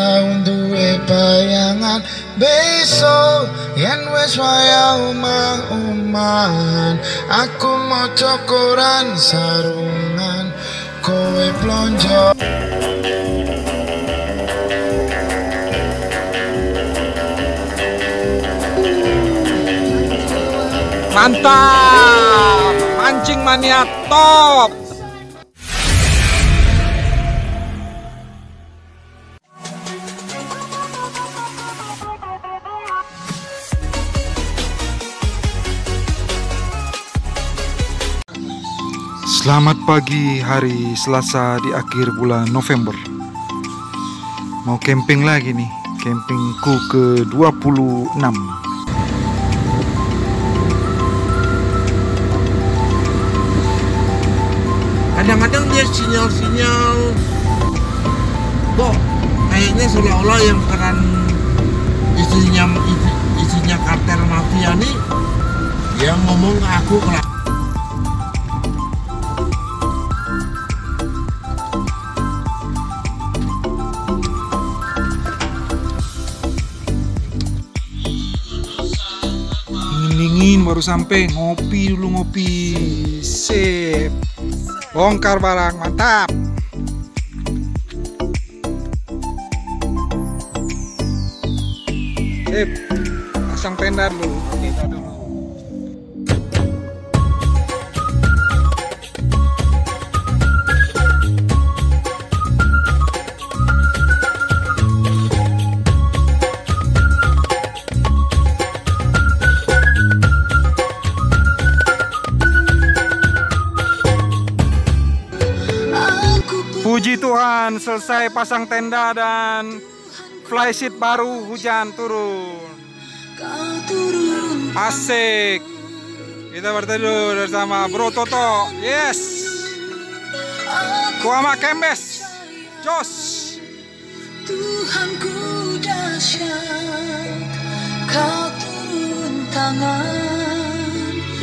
taun duwe bayangan besok yen wis waya omah-omahan. Aku maca koran sarungan, kowe blonjo. Mantap, mancing mania top. Selamat pagi hari Selasa di akhir bulan November. Mau camping lagi nih, campingku ke-26. Kadang-kadang dia sinyal-sinyal kok kayaknya seolah-olah yang peran isinya kartel mafia nih yang ngomong ke aku kalau dingin baru sampai, ngopi dulu, ngopi. Sip, bongkar barang, mantap. Sip, pasang tenda dulu. Puji Tuhan, selesai pasang tenda dan flysheet baru, hujan turun. Asik. Kita berteduh bersama Bro Toto. Yes. Kuama Kembes. Jos. Tuhanku dahsyat, kau turun tangan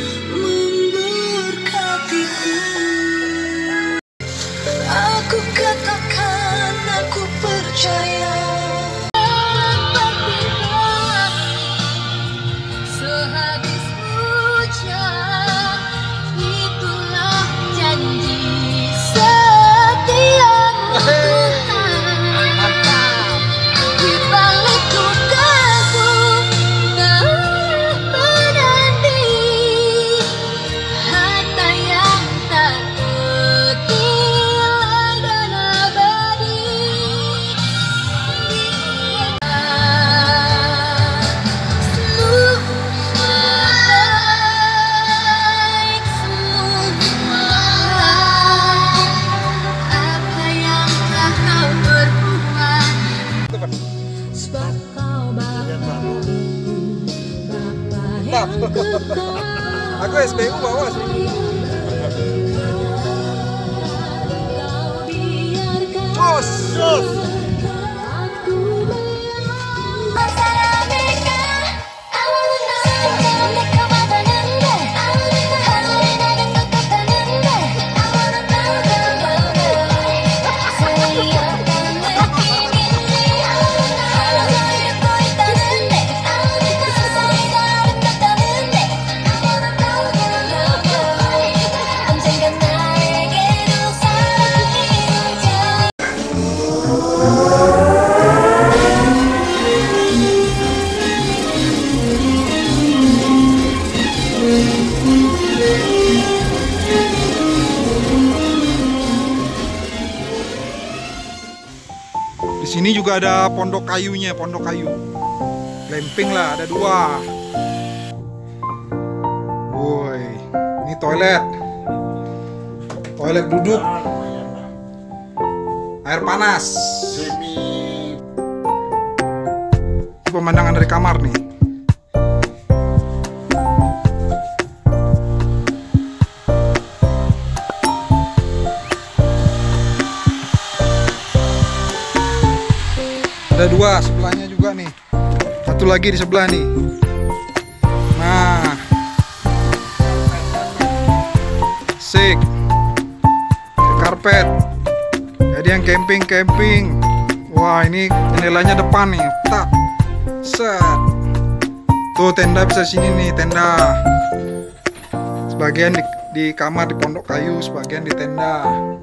memberkatiku. Aku katakan aku percaya. Sehabis hujan, itulah janji setiamu Tuhan. Di balik lukaku menanti harta yang tak tertilai dan abadi. Seluruh baik, semua apa yang telah kau berbuat, sebab kau Bapa yang kekal. Aku SPU bawa sih. Jos. Di sini juga ada pondok kayunya, pondok kayu. Glamping lah, ada 2. Woi, ini toilet. Toilet duduk. Air panas. Ini pemandangan dari kamar nih. Ada 2 sebelahnya juga nih. Satu lagi di sebelah nih. Nah, sik. Karpet. Jadi yang camping. Wah, ini jendelanya depan nih. Tak. Set. Tuh tenda bisa sini nih, tenda. Sebagian di kamar di pondok kayu, sebagian di tenda.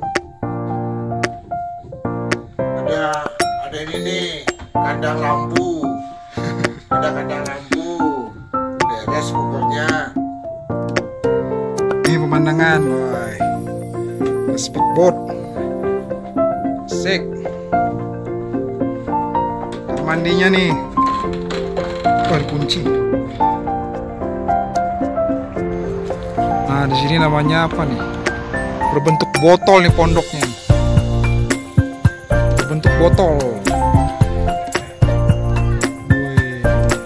Ada ini nih, kandang lampu. Ada kandang lampu. Beres pokoknya. Ini pemandangan, wah. Speedboat. Sik. Kamar mandinya nih. Wah, kunci. Nah, di sini namanya apa nih? Berbentuk botol nih pondoknya. Berbentuk botol. Wih.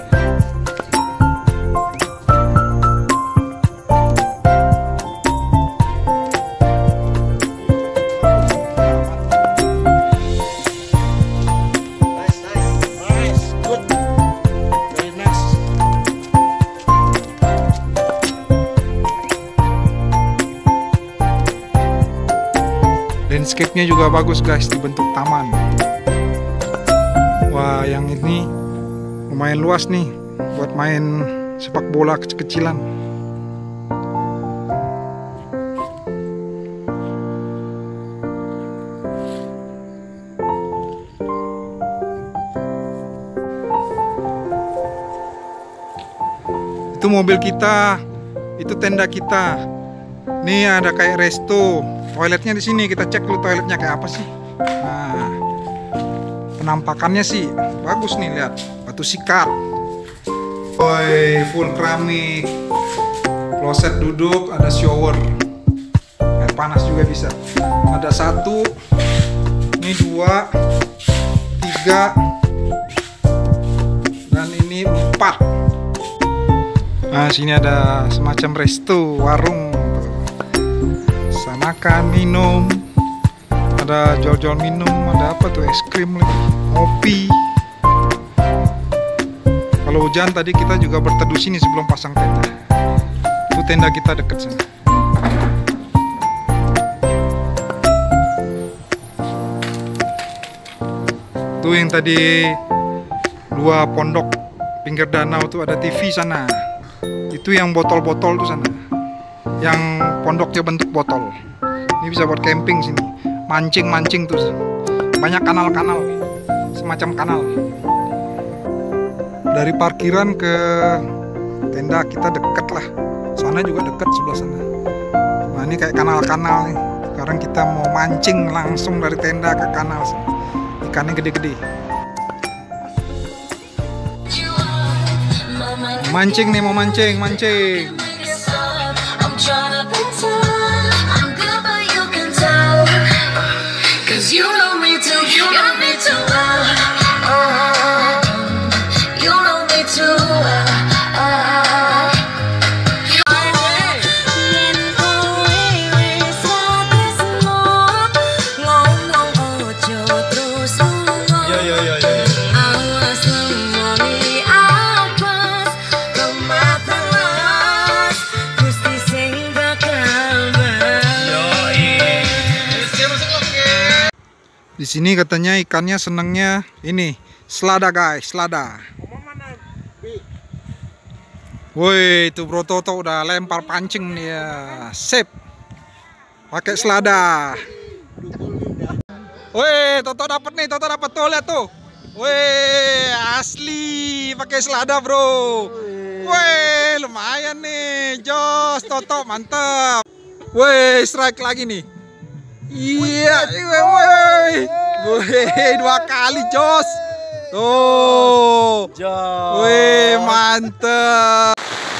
Nice, good, very nice. Landscape-nya juga bagus guys, dibentuk taman. Wah, yang ini lumayan luas nih buat main sepak bola kecil-kecilan. Itu mobil kita, itu tenda kita. Nih ada kayak resto. Toiletnya di sini, kita cek dulu toiletnya kayak apa sih. Nah, penampakannya sih bagus nih, lihat batu sikat. Woi, full keramik, kloset duduk, ada shower, air panas juga bisa. Ada 1, ini 2, 3, dan ini 4. Nah, sini ada semacam resto, warung. Makan, minum, ada jual-jual minum, ada apa tuh, es krim lagi, kopi. Kalau hujan tadi kita juga berteduh sini sebelum pasang tenda. Itu tenda kita deket sana. Tuh yang tadi 2 pondok pinggir danau tuh ada TV sana. Itu yang botol-botol tuh sana. Yang pondoknya bentuk botol. Ini bisa buat camping sini. Mancing-mancing tuh. Banyak kanal-kanal. Semacam kanal. Dari parkiran ke tenda kita deket lah. Sana juga deket sebelah sana. Nah, ini kayak kanal-kanal nih. Sekarang kita mau mancing langsung dari tenda ke kanal. Ikannya gede-gede. Mancing nih, mau mancing. You know me too, you know me too well. You know me too well. Di sini katanya ikannya senangnya ini selada guys, selada. Woi, itu Bro Toto udah lempar pancing nih ya. Sip. Pakai selada. Woi, Toto dapat nih, Toto dapat tuh, lihat tuh. Woi, asli pakai selada, Bro. Woi, lumayan nih. Jos, Toto mantap. Woi, strike lagi nih. Iya, woi, 2 kali jos. Tuh, woi mantep.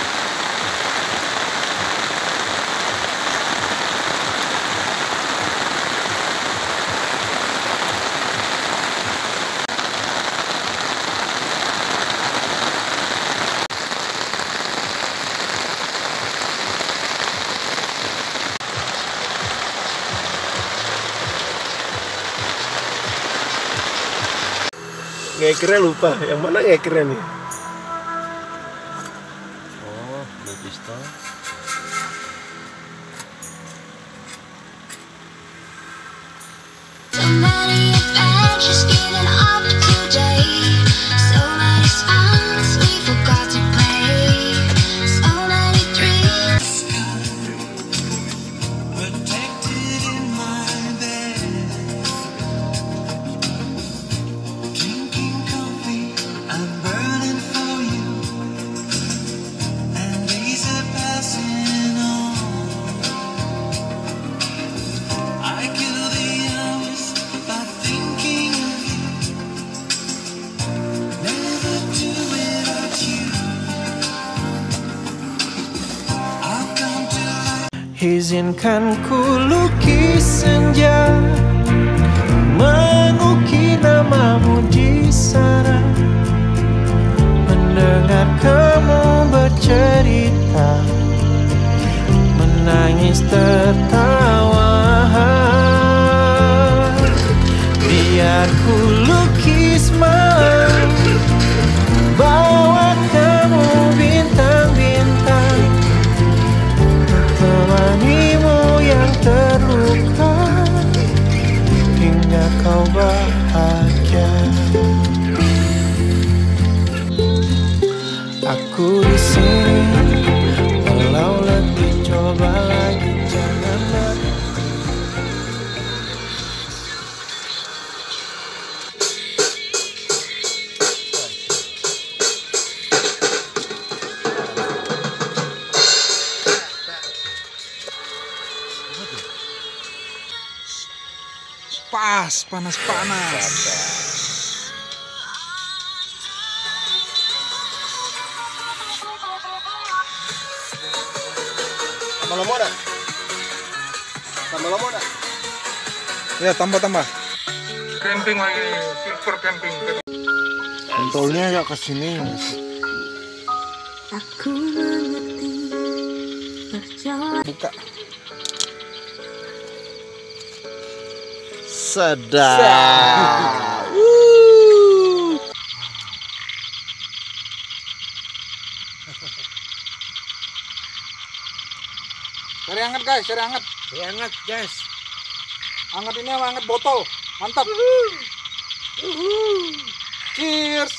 Ngekernya lupa, yang mana ngekernya nih? Oh, ini pistol. Too many adventures, feeling Izinkan ku lukis senja, mengukir namamu di sana, mendengar kamu bercerita, menangis tertawa. Biar ku lukis malam, bawa kamu bintang-bintang, temanimu yang terluka hingga kau bahagia. Aku di sini, walau letih coba lagi, jangan berhenti. Pas, panas-panas. Tambah lama dah. Ya, tambah. Camping lagi, silver camping. Pentolnya ya ke sini. Aku mengerti perjalanan. Buka. Sedap. Cari hangat guys, cari hangat. Hangat, guys. Hangat ini sama hangat botol. Mantap. Cheers.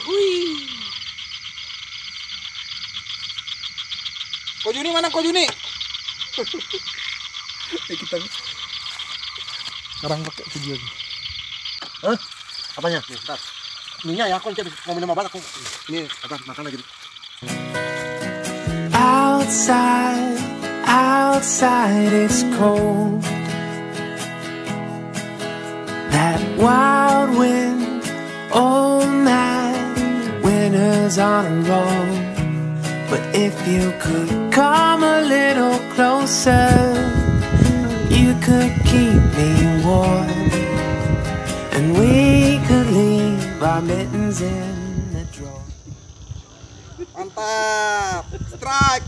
Kojuni mana Kojuni? Kita sekarang pakai video ini. Hah? Apanya? Nih, bentar. Minyak ya, aku mau minum apa? Aku ini apa makan lagi. Outside it's cold. That wild wind, oh man, winter's on a roll. But if you could come a little closer, you could keep me warm, and we could leave our mittens in the drawer. Mantap. Strike.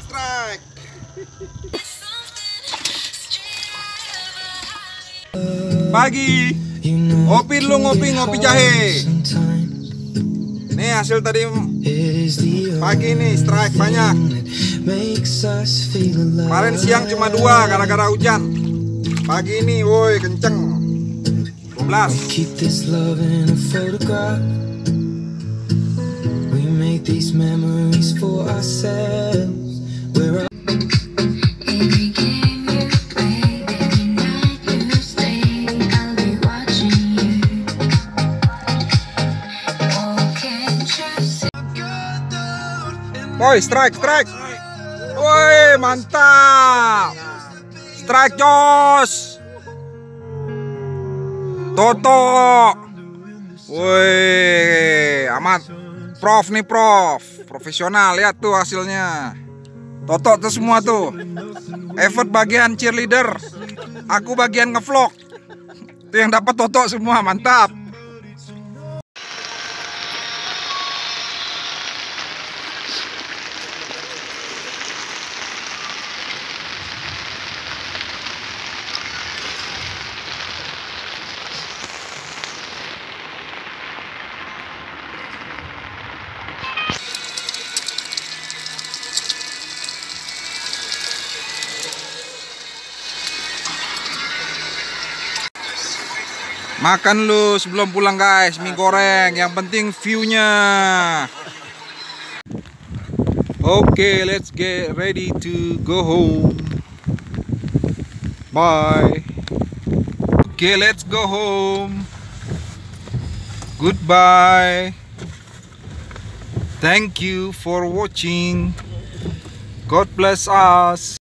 Pagi. Ngopi jahe. Nih hasil tadi pagi nih, strike banyak. Kemarin siang cuma 2 gara-gara hujan. Pagi ini woi kenceng. 12. Keep this love in a photograph. We make these memories for ourselves. We're Every game you play, every night you stay, I'll be watching you. Oh, can't you see? Boy, strike. Woi, mantap. Strike Jos. Toto. Woi, amat. Prof. Profesional, lihat tuh hasilnya. Toto tuh semua tuh. Effort bagian cheerleader, aku bagian ngevlog. Itu yang dapat Toto semua, mantap. Makan lu sebelum pulang guys, mie goreng. Yang penting view-nya. Okay, let's get ready to go home. Bye. Okay, let's go home. Goodbye. Thank you for watching. God bless us.